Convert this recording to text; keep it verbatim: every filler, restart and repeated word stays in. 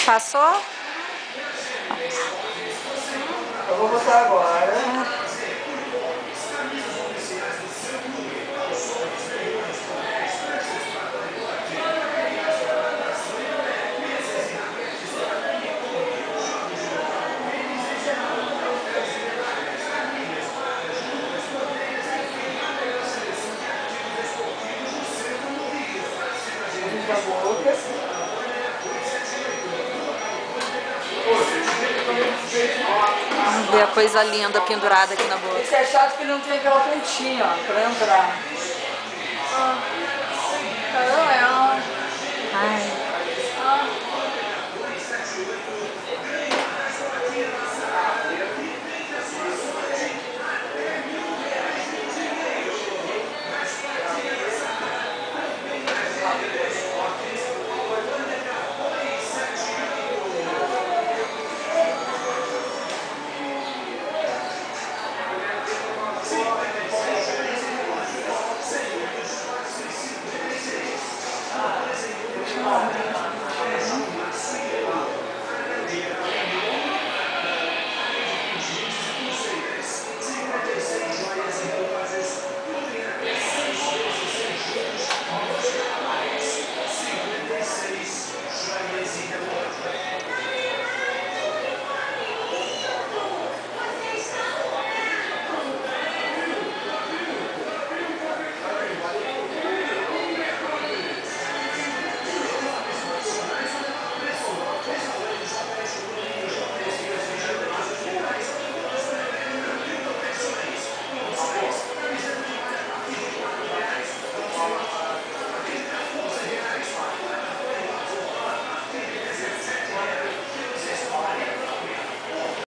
Passou? Eu vou botar agora. Da boca. Vamos ver a coisa linda pendurada aqui na boca. Esse é chato que ele não tem aquela pontinha, ó, pra entrar.